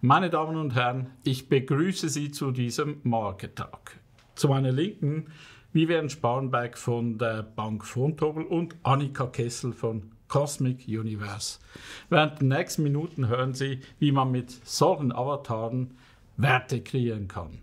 Meine Damen und Herren, ich begrüße Sie zu diesem Market Talk. Zu meiner Linken Vivian Sparrenberg von der Bank Vontobel und Annika Kessel von Cosmic Universe. Während den nächsten Minuten hören Sie, wie man mit solchen Avataren Werte kreieren kann.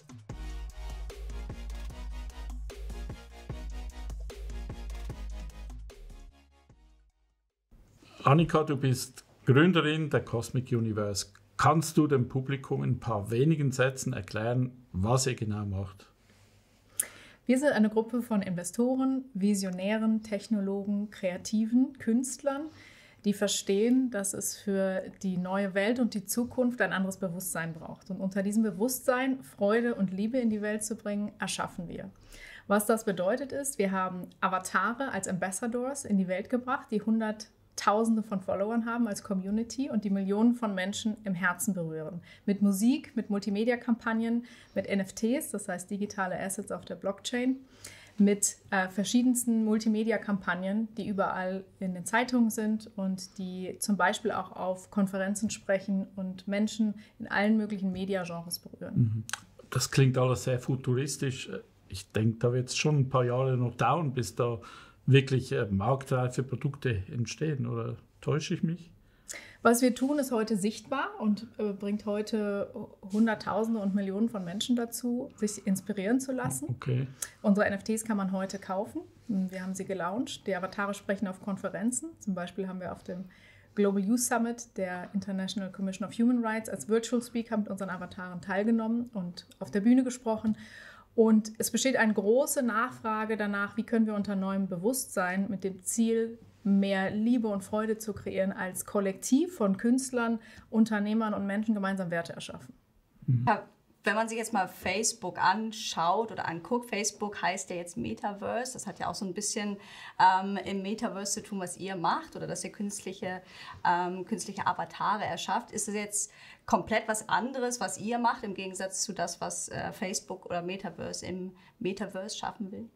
Annika, du bist Gründerin der Cosmic Universe. Kannst du dem Publikum in ein paar wenigen Sätzen erklären, was ihr genau macht? Wir sind eine Gruppe von Investoren, Visionären, Technologen, Kreativen, Künstlern, die verstehen, dass es für die neue Welt und die Zukunft ein anderes Bewusstsein braucht. Und unter diesem Bewusstsein Freude und Liebe in die Welt zu bringen, erschaffen wir. Was das bedeutet ist, wir haben Avatare als Ambassadors in die Welt gebracht, die Hunderttausende von Followern haben als Community und die Millionen von Menschen im Herzen berühren. Mit Musik, mit Multimedia-Kampagnen, mit NFTs, das heißt digitale Assets auf der Blockchain, mit verschiedensten Multimedia-Kampagnen, die überall in den Zeitungen sind und die zum Beispiel auch auf Konferenzen sprechen und Menschen in allen möglichen Media-Genres berühren. Das klingt alles sehr futuristisch. Ich denke, da wird es schon ein paar Jahre noch dauern, bis da wirklich marktreife Produkte entstehen, oder täusche ich mich? Was wir tun, ist heute sichtbar und bringt heute Hunderttausende und Millionen von Menschen dazu, sich inspirieren zu lassen. Okay. Unsere NFTs kann man heute kaufen. Wir haben sie gelauncht. Die Avatare sprechen auf Konferenzen. Zum Beispiel haben wir auf dem Global Youth Summit der International Commission of Human Rights als Virtual Speaker mit unseren Avataren teilgenommen und auf der Bühne gesprochen. Und es besteht eine große Nachfrage danach, wie können wir unter neuem Bewusstsein mit dem Ziel, mehr Liebe und Freude zu kreieren, als Kollektiv von Künstlern, Unternehmern und Menschen gemeinsam Werte erschaffen. Wenn man sich jetzt mal Facebook anschaut oder anguckt, Facebook heißt ja jetzt Metaverse. Das hat ja auch so ein bisschen im Metaverse zu tun, was ihr macht oder dass ihr künstliche Avatare erschafft. Ist es jetzt komplett was anderes, was ihr macht, im Gegensatz zu das, was Facebook oder Metaverse im Metaverse schaffen will?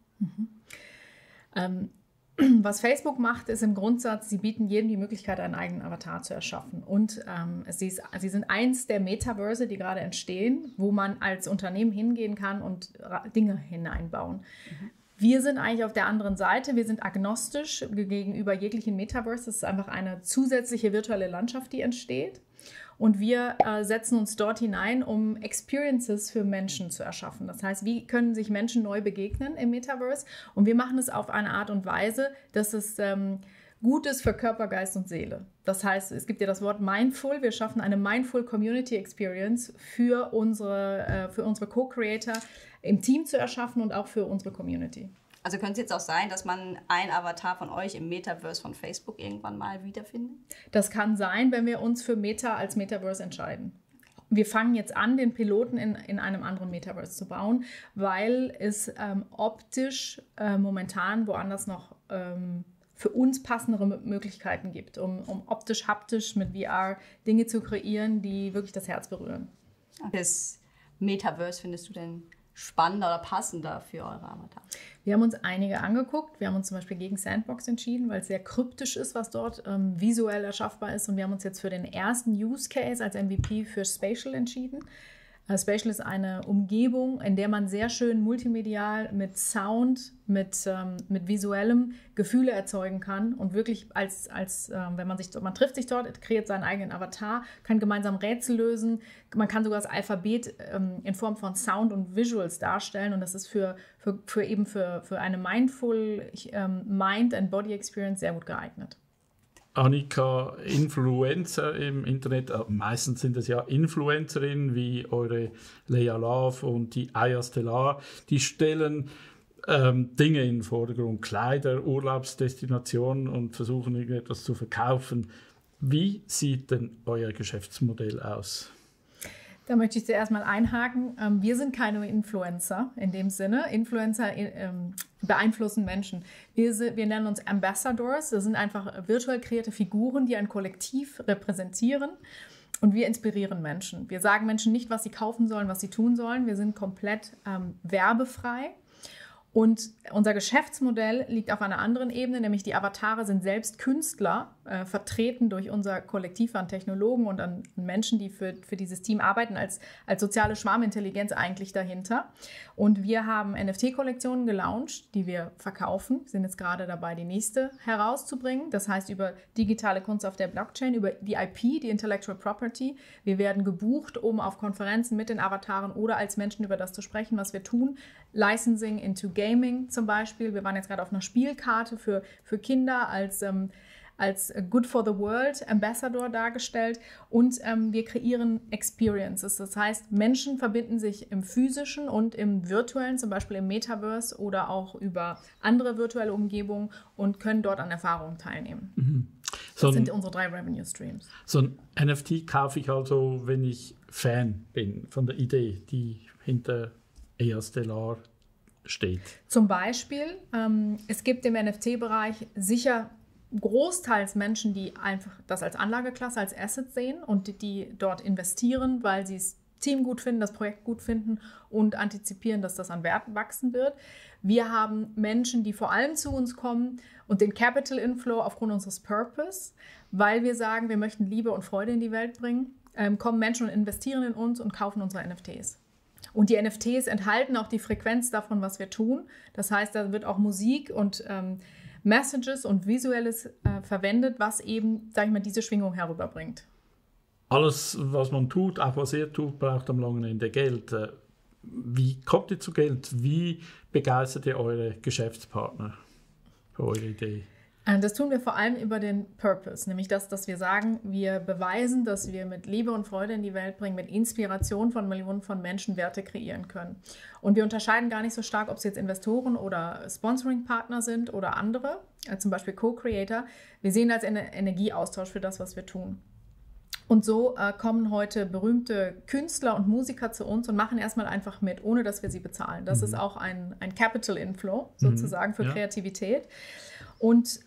Was Facebook macht, ist im Grundsatz, sie bieten jedem die Möglichkeit, einen eigenen Avatar zu erschaffen. Und sie sind eins der Metaverse, die gerade entstehen, wo man als Unternehmen hingehen kann und Dinge hineinbauen. Wir sind eigentlich auf der anderen Seite. Wir sind agnostisch gegenüber jeglichen Metaverse. Das ist einfach eine zusätzliche virtuelle Landschaft, die entsteht. Und wir setzen uns dort hinein, um Experiences für Menschen zu erschaffen. Das heißt, wie können sich Menschen neu begegnen im Metaverse? Und wir machen es auf eine Art und Weise, dass es gut ist für Körper, Geist und Seele. Das heißt, es gibt ja das Wort Mindful. Wir schaffen eine Mindful Community Experience für unsere Co-Creator im Team zu erschaffen und auch für unsere Community. Also könnte es jetzt auch sein, dass man ein Avatar von euch im Metaverse von Facebook irgendwann mal wiederfindet? Das kann sein, wenn wir uns für Meta als Metaverse entscheiden. Wir fangen jetzt an, den Piloten in einem anderen Metaverse zu bauen, weil es optisch momentan woanders noch für uns passendere Möglichkeiten gibt, um optisch, haptisch mit VR Dinge zu kreieren, die wirklich das Herz berühren. Das Metaverse findest du denn spannender oder passender für eure Avatar? Wir haben uns einige angeguckt. Wir haben uns zum Beispiel gegen Sandbox entschieden, weil es sehr kryptisch ist, was dort visuell erschaffbar ist. Und wir haben uns jetzt für den ersten Use Case als MVP für Spatial entschieden. Spatial ist eine Umgebung, in der man sehr schön multimedial mit Sound, mit visuellem Gefühle erzeugen kann und wirklich wenn man trifft sich dort, kreiert seinen eigenen Avatar, kann gemeinsam Rätsel lösen, man kann sogar das Alphabet in Form von Sound und Visuals darstellen und das ist für eine mindful Mind and Body Experience sehr gut geeignet. Annika, Influencer im Internet, meistens sind es ja Influencerinnen wie eure Lea Love und die Aya Stellar, die stellen Dinge in den Vordergrund, Kleider, Urlaubsdestinationen und versuchen irgendetwas zu verkaufen. Wie sieht denn euer Geschäftsmodell aus? Da möchte ich zuerst mal einhaken. Wir sind keine Influencer in dem Sinne. Influencer beeinflussen Menschen. Wir nennen uns Ambassadors. Das sind einfach virtuell kreierte Figuren, die ein Kollektiv repräsentieren. Und wir inspirieren Menschen. Wir sagen Menschen nicht, was sie kaufen sollen, was sie tun sollen. Wir sind komplett werbefrei. Und unser Geschäftsmodell liegt auf einer anderen Ebene, nämlich die Avatare sind selbst Künstler, vertreten durch unser Kollektiv an Technologen und an Menschen, die für dieses Team arbeiten, als soziale Schwarmintelligenz eigentlich dahinter. Und wir haben NFT-Kollektionen gelauncht, die wir verkaufen. Wir sind jetzt gerade dabei, die nächste herauszubringen. Das heißt, über digitale Kunst auf der Blockchain, über die IP, die Intellectual Property. Wir werden gebucht, um auf Konferenzen mit den Avataren oder als Menschen über das zu sprechen, was wir tun. Licensing into Gaming zum Beispiel. Wir waren jetzt gerade auf einer Spielkarte für Kinder als Good for the World Ambassador dargestellt und wir kreieren Experiences. Das heißt, Menschen verbinden sich im physischen und im virtuellen, zum Beispiel im Metaverse oder auch über andere virtuelle Umgebungen und können dort an Erfahrungen teilnehmen. Mhm. Das sind unsere 3 Revenue Streams. So ein NFT kaufe ich also, wenn ich Fan bin von der Idee, die hinter EA Stellar steht. Zum Beispiel, es gibt im NFT-Bereich sicher großteils Menschen, die einfach das als Anlageklasse, als Asset sehen und die dort investieren, weil sie das Team gut finden, das Projekt gut finden und antizipieren, dass das an Wert wachsen wird. Wir haben Menschen, die vor allem zu uns kommen und den Capital Inflow aufgrund unseres Purpose, weil wir sagen, wir möchten Liebe und Freude in die Welt bringen, kommen Menschen und investieren in uns und kaufen unsere NFTs. Und die NFTs enthalten auch die Frequenz davon, was wir tun. Das heißt, da wird auch Musik und Messages und Visuelles verwendet, was eben, sag ich mal, diese Schwingung herüberbringt. Alles, was man tut, auch was ihr tut, braucht am langen Ende Geld. Wie kommt ihr zu Geld? Wie begeistert ihr eure Geschäftspartner für eure Idee? Das tun wir vor allem über den Purpose, nämlich das, dass wir sagen, wir beweisen, dass wir mit Liebe und Freude in die Welt bringen, mit Inspiration von Millionen von Menschen Werte kreieren können. Und wir unterscheiden gar nicht so stark, ob es jetzt Investoren oder Sponsoring-Partner sind oder andere, zum Beispiel Co-Creator. Wir sehen als Energieaustausch für das, was wir tun. Und so kommen heute berühmte Künstler und Musiker zu uns und machen erstmal einfach mit, ohne dass wir sie bezahlen. Das ist auch ein Capital Inflow sozusagen für Kreativität. Und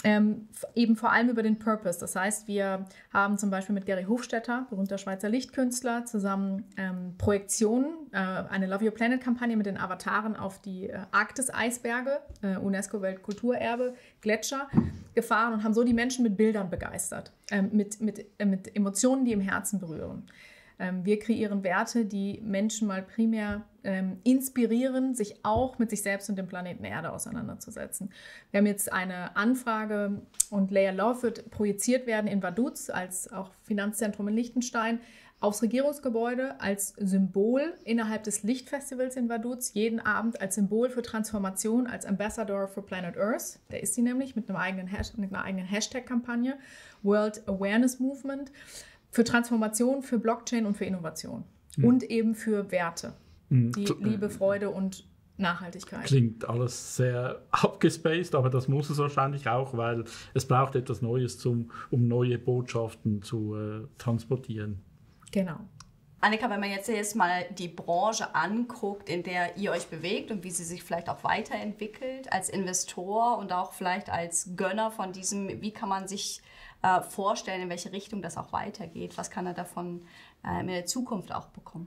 eben vor allem über den Purpose. Das heißt, wir haben zum Beispiel mit Gary Hofstetter, berühmter Schweizer Lichtkünstler, zusammen Projektionen, eine Love Your Planet-Kampagne mit den Avataren auf die Arktis-Eisberge, UNESCO-Weltkulturerbe, Gletscher, gefahren und haben so die Menschen mit Bildern begeistert, mit Emotionen, die im Herzen berühren. Wir kreieren Werte, die Menschen mal primär inspirieren, sich auch mit sich selbst und dem Planeten Erde auseinanderzusetzen. Wir haben jetzt eine Anfrage und Layer Love wird projiziert werden in Vaduz als auch Finanzzentrum in Liechtenstein aufs Regierungsgebäude als Symbol innerhalb des Lichtfestivals in Vaduz, jeden Abend als Symbol für Transformation, als Ambassador for Planet Earth. Der ist sie nämlich mit einer eigenen Hashtag-Kampagne, World Awareness Movement, für Transformation, für Blockchain und für Innovation. Und eben für Werte. Die Liebe, Freude und Nachhaltigkeit. Klingt alles sehr abgespaced, aber das muss es wahrscheinlich auch, weil es braucht etwas Neues, um neue Botschaften zu transportieren. Genau. Annika, wenn man jetzt mal die Branche anguckt, in der ihr euch bewegt und wie sie sich vielleicht auch weiterentwickelt, als Investor und auch vielleicht als Gönner von diesem, wie kann man sich vorstellen, in welche Richtung das auch weitergeht? Was kann er davon in der Zukunft auch bekommen?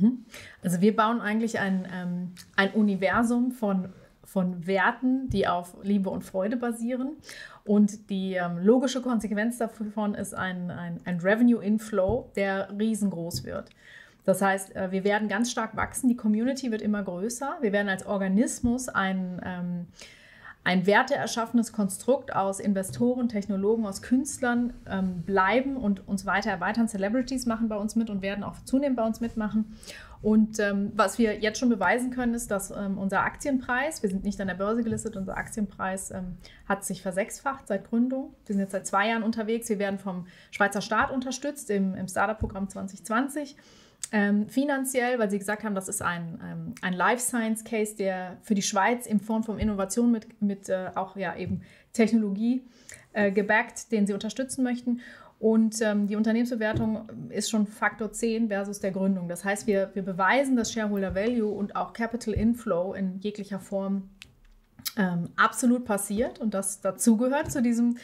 Also wir bauen eigentlich ein Universum von Werten, die auf Liebe und Freude basieren. Und die logische Konsequenz davon ist ein Revenue Inflow, der riesengroß wird. Das heißt, wir werden ganz stark wachsen, die Community wird immer größer. Wir werden als Organismus ein werteerschaffenes Konstrukt aus Investoren, Technologen, aus Künstlern bleiben und uns weiter erweitern. Celebrities machen bei uns mit und werden auch zunehmend bei uns mitmachen. Und was wir jetzt schon beweisen können, ist, dass unser Aktienpreis, wir sind nicht an der Börse gelistet, unser Aktienpreis hat sich versechsfacht seit Gründung. Wir sind jetzt seit 2 Jahren unterwegs. Wir werden vom Schweizer Staat unterstützt im Startup-Programm 2020. Finanziell, weil sie gesagt haben, das ist ein Life Science Case, der für die Schweiz in Form von Innovation mit auch ja eben Technologie gebackt, den sie unterstützen möchten. Und die Unternehmensbewertung ist schon Faktor 10 versus der Gründung. Das heißt, wir beweisen, dass Shareholder Value und auch Capital Inflow in jeglicher Form absolut passiert und das dazugehört zu diesem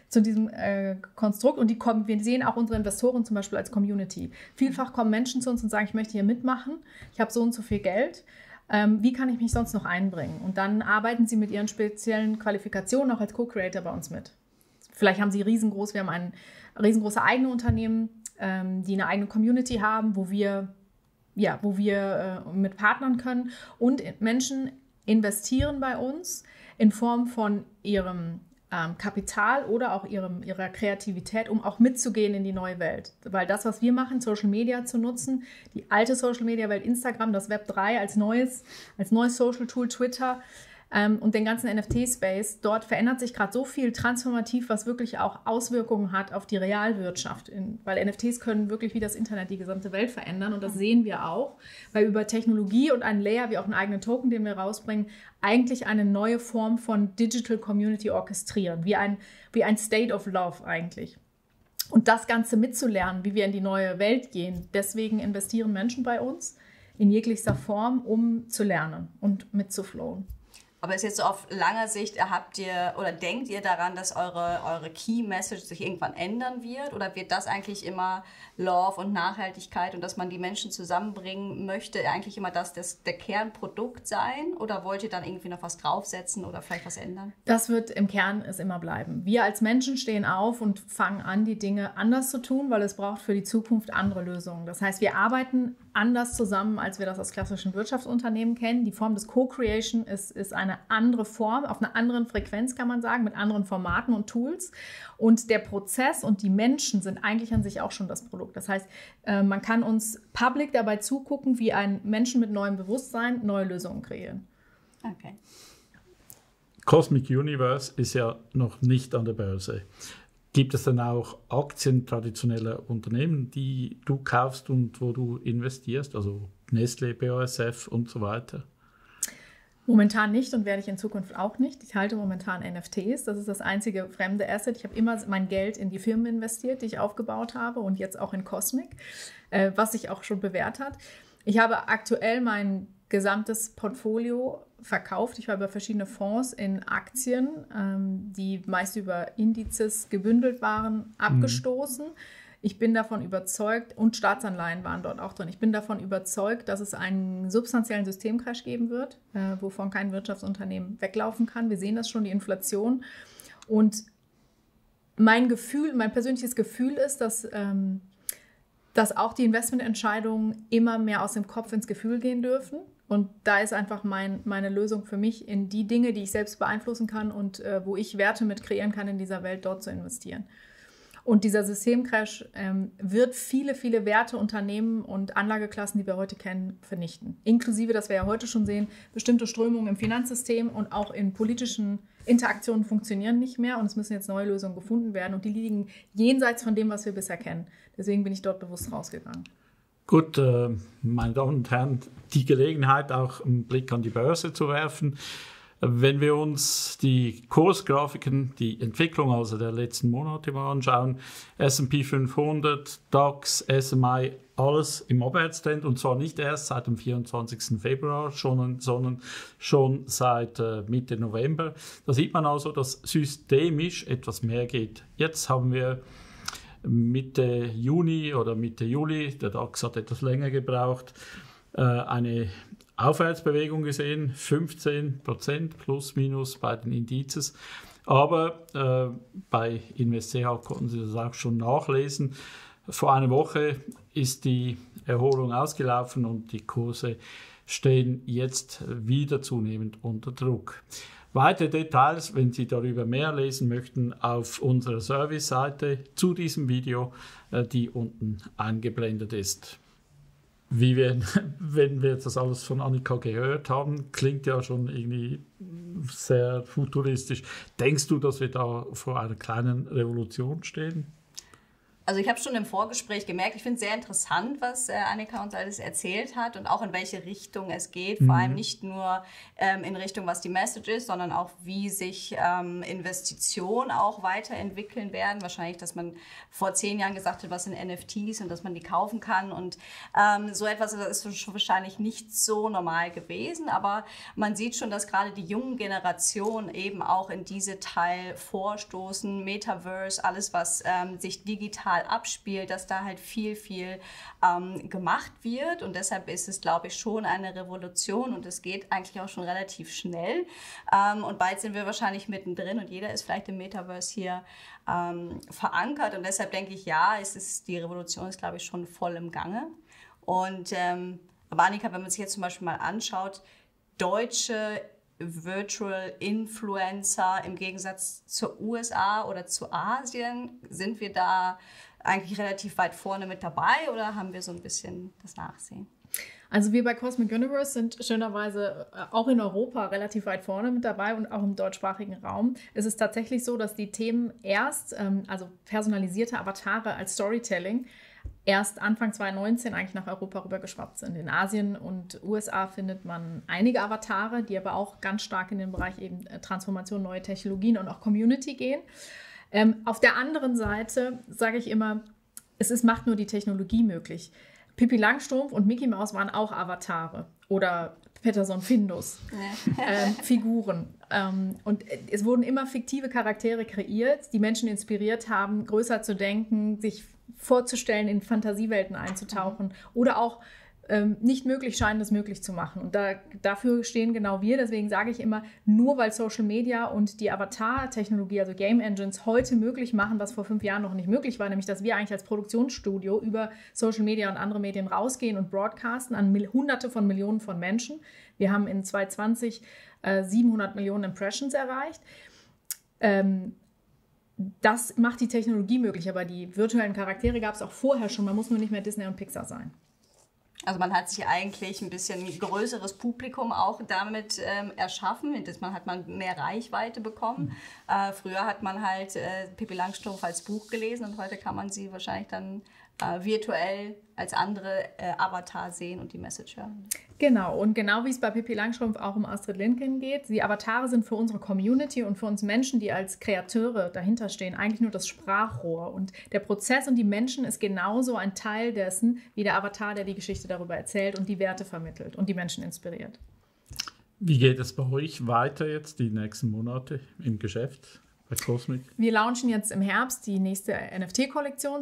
Konstrukt. Und wir sehen auch unsere Investoren zum Beispiel als Community. Vielfach kommen Menschen zu uns und sagen, ich möchte hier mitmachen, ich habe so und so viel Geld. Wie kann ich mich sonst noch einbringen? Und dann arbeiten sie mit ihren speziellen Qualifikationen auch als Co-Creator bei uns mit. Vielleicht haben sie wir haben ein riesengroße eigene Unternehmen, die eine eigene Community haben, wo wir mit partnern können. Und Menschen investieren bei uns in Form von ihrem Kapital oder auch ihrer Kreativität, um auch mitzugehen in die neue Welt. Weil das, was wir machen, Social Media zu nutzen, die alte Social Media Welt, Instagram, das Web 3 als neues Social Tool, Twitter, und den ganzen NFT-Space, dort verändert sich gerade so viel transformativ, was wirklich auch Auswirkungen hat auf die Realwirtschaft. Weil NFTs können wirklich wie das Internet die gesamte Welt verändern und das sehen wir auch, weil über Technologie und einen Layer, wie auch einen eigenen Token, den wir rausbringen, eigentlich eine neue Form von Digital Community orchestrieren, wie ein State of Love eigentlich. Und das Ganze mitzulernen, wie wir in die neue Welt gehen, deswegen investieren Menschen bei uns in jeglicher Form, um zu lernen und mitzuflowen. Aber ist jetzt so auf langer Sicht, denkt ihr daran, dass eure Key Message sich irgendwann ändern wird? Oder wird das eigentlich immer Love und Nachhaltigkeit und dass man die Menschen zusammenbringen möchte, eigentlich immer der Kernprodukt sein? Oder wollt ihr dann irgendwie noch was draufsetzen oder vielleicht was ändern? Das wird im Kern es immer bleiben. Wir als Menschen stehen auf und fangen an, die Dinge anders zu tun, weil es braucht für die Zukunft andere Lösungen. Das heißt, wir arbeiten anders zusammen, als wir das aus klassischen Wirtschaftsunternehmen kennen. Die Form des Co-Creation ist eine andere Form, auf einer anderen Frequenz kann man sagen, mit anderen Formaten und Tools. Und der Prozess und die Menschen sind eigentlich an sich auch schon das Produkt. Das heißt, man kann uns public dabei zugucken, wie ein Menschen mit neuem Bewusstsein neue Lösungen kreieren. Okay. Cosmic Universe ist ja noch nicht an der Börse. Gibt es dann auch Aktien traditioneller Unternehmen, die du kaufst und wo du investierst, also Nestlé, BASF und so weiter? Momentan nicht und werde ich in Zukunft auch nicht. Ich halte momentan NFTs. Das ist das einzige fremde Asset. Ich habe immer mein Geld in die Firmen investiert, die ich aufgebaut habe und jetzt auch in Cosmic, was sich auch schon bewährt hat. Ich habe aktuell mein gesamtes Portfolio verkauft. Ich war über verschiedene Fonds in Aktien, die meist über Indizes gebündelt waren, abgestoßen. Ich bin davon überzeugt, und Staatsanleihen waren dort auch drin, ich bin davon überzeugt, dass es einen substanziellen Systemcrash geben wird, wovon kein Wirtschaftsunternehmen weglaufen kann. Wir sehen das schon, die Inflation. Und mein persönliches Gefühl ist, dass auch die Investmententscheidungen immer mehr aus dem Kopf ins Gefühl gehen dürfen. Und da ist einfach meine Lösung für mich, in die Dinge, die ich selbst beeinflussen kann und wo ich Werte mit kreieren kann in dieser Welt, dort zu investieren. Und dieser Systemcrash wird viele, viele Werte, Unternehmen und Anlageklassen, die wir heute kennen, vernichten. Inklusive, dass wir ja heute schon sehen, bestimmte Strömungen im Finanzsystem und auch in politischen Interaktionen funktionieren nicht mehr. Und es müssen jetzt neue Lösungen gefunden werden. Und die liegen jenseits von dem, was wir bisher kennen. Deswegen bin ich dort bewusst rausgegangen. Gut, meine Damen und Herren, die Gelegenheit, auch einen Blick an die Börse zu werfen. Wenn wir uns die Kursgrafiken, die Entwicklung also der letzten Monate mal anschauen, S&P 500, DAX, SMI, alles im Abwärtstrend und zwar nicht erst seit dem 24. Februar, sondern schon seit Mitte November. Da sieht man also, dass systemisch etwas mehr geht. Jetzt haben wir Mitte Juni oder Mitte Juli, der DAX hat etwas länger gebraucht, eine Aufwärtsbewegung gesehen, 15% plus minus bei den Indizes. Aber bei InvestCH konnten Sie das auch schon nachlesen. Vor einer Woche ist die Erholung ausgelaufen und die Kurse stehen jetzt wieder zunehmend unter Druck. Weitere Details, wenn Sie darüber mehr lesen möchten, auf unserer Service-Seite zu diesem Video, die unten eingeblendet ist. Wenn wir das alles von Annika gehört haben, klingt ja schon irgendwie sehr futuristisch. Denkst du, dass wir da vor einer kleinen Revolution stehen? Also ich habe schon im Vorgespräch gemerkt, ich finde es sehr interessant, was Annika uns alles erzählt hat und auch in welche Richtung es geht. Vor allem nicht nur in Richtung, was die Message ist, sondern auch, wie sich Investitionen auch weiterentwickeln werden. Wahrscheinlich, dass man vor 10 Jahren gesagt hat, was sind NFTs und dass man die kaufen kann. Und so etwas ist schon wahrscheinlich nicht so normal gewesen. Aber man sieht schon, dass gerade die jungen Generationen eben auch in diese Teil vorstoßen. Metaverse, alles, was sich digital digital abspielt, dass da halt viel gemacht wird und deshalb ist es, glaube ich, schon eine Revolution und es geht eigentlich auch schon relativ schnell und bald sind wir wahrscheinlich mittendrin und jeder ist vielleicht im Metaverse hier verankert und deshalb denke ich, ja, die Revolution ist, glaube ich, schon voll im Gange und aber Annika, wenn man sich jetzt zum Beispiel mal anschaut, deutsche Virtual Influencer im Gegensatz zur USA oder zu Asien, sind wir da eigentlich relativ weit vorne mit dabei oder haben wir so ein bisschen das Nachsehen? Also wir bei Cosmic Universe sind schönerweise auch in Europa relativ weit vorne mit dabei und auch im deutschsprachigen Raum. Es ist tatsächlich so, dass die Themen also personalisierte Avatare als Storytelling, erst Anfang 2019 eigentlich nach Europa rübergeschwappt sind. In Asien und USA findet man einige Avatare, die aber auch ganz stark in den Bereich eben Transformation, neue Technologien und auch Community gehen. Auf der anderen Seite sage ich immer, macht nur die Technologie möglich. Pippi Langstrumpf und Mickey Mouse waren auch Avatare oder Peterson Findus, Figuren. Und es wurden immer fiktive Charaktere kreiert, die Menschen inspiriert haben, größer zu denken, sich vorzustellen, in Fantasiewelten einzutauchen oder auch nicht möglich scheinen, das möglich zu machen. Und dafür stehen genau wir. Deswegen sage ich immer, nur weil Social Media und die Avatar-Technologie, also Game Engines, heute möglich machen, was vor 5 Jahren noch nicht möglich war, nämlich dass wir eigentlich als Produktionsstudio über Social Media und andere Medien rausgehen und broadcasten an Hunderte von Millionen von Menschen. Wir haben in 2020 700 Millionen Impressions erreicht. Das macht die Technologie möglich, aber die virtuellen Charaktere gab es auch vorher schon. Man muss nur nicht mehr Disney und Pixar sein. Also man hat sich eigentlich ein bisschen größeres Publikum auch damit erschaffen. Man hat mehr Reichweite bekommen. Früher hat man halt Pippi Langstrumpf als Buch gelesen und heute kann man sie wahrscheinlich dann virtuell als andere Avatar sehen und die Message hören. Genau, und genau wie es bei Pippi Langstrumpf auch um Astrid Lindgren geht, die Avatare sind für unsere Community und für uns Menschen, die als Kreateure dahinter stehen, eigentlich nur das Sprachrohr. Und der Prozess und die Menschen ist genauso ein Teil dessen, wie der Avatar, der die Geschichte darüber erzählt und die Werte vermittelt und die Menschen inspiriert. Wie geht es bei euch weiter jetzt die nächsten Monate im Geschäft? Bei Cosmic? Wir launchen jetzt im Herbst die nächste NFT-Kollektion,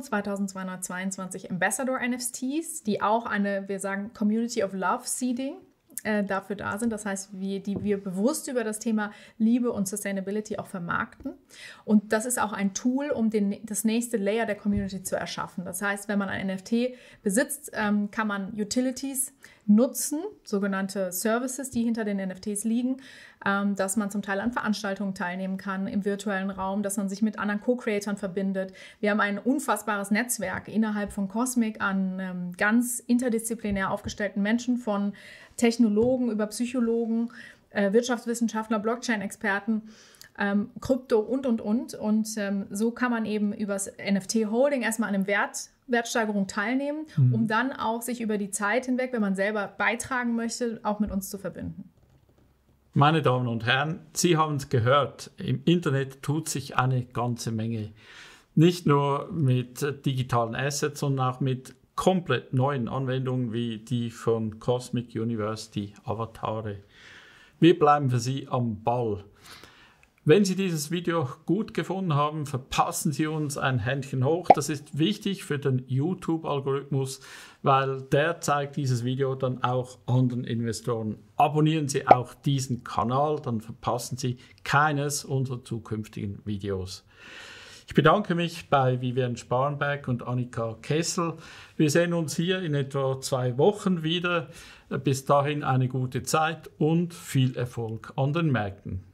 2222 Ambassador NFTs, die auch wir sagen, Community of Love Seeding dafür da sind. Das heißt, die wir bewusst über das Thema Liebe und Sustainability auch vermarkten. Und das ist auch ein Tool, um das nächste Layer der Community zu erschaffen. Das heißt, wenn man ein NFT besitzt, kann man Utilities nutzen, sogenannte Services, die hinter den NFTs liegen, dass man zum Teil an Veranstaltungen teilnehmen kann im virtuellen Raum, dass man sich mit anderen Co-Creatoren verbindet. Wir haben ein unfassbares Netzwerk innerhalb von Cosmic an ganz interdisziplinär aufgestellten Menschen, von Technologen über Psychologen, Wirtschaftswissenschaftler, Blockchain-Experten, Krypto und. Und so kann man eben übers NFT-Holding erstmal an einem Wertsteigerung teilnehmen, um dann auch sich über die Zeit hinweg, wenn man selber beitragen möchte, auch mit uns zu verbinden. Meine Damen und Herren, Sie haben es gehört, im Internet tut sich eine ganze Menge. Nicht nur mit digitalen Assets, sondern auch mit komplett neuen Anwendungen wie die von Cosmic Universe, die Avatare. Wir bleiben für Sie am Ball. Wenn Sie dieses Video gut gefunden haben, verpassen Sie uns ein Händchen hoch. Das ist wichtig für den YouTube-Algorithmus, weil der zeigt dieses Video dann auch anderen Investoren. Abonnieren Sie auch diesen Kanal, dann verpassen Sie keines unserer zukünftigen Videos. Ich bedanke mich bei Vivian Sparrenberg und Annika Kessel. Wir sehen uns hier in etwa 2 Wochen wieder. Bis dahin eine gute Zeit und viel Erfolg an den Märkten.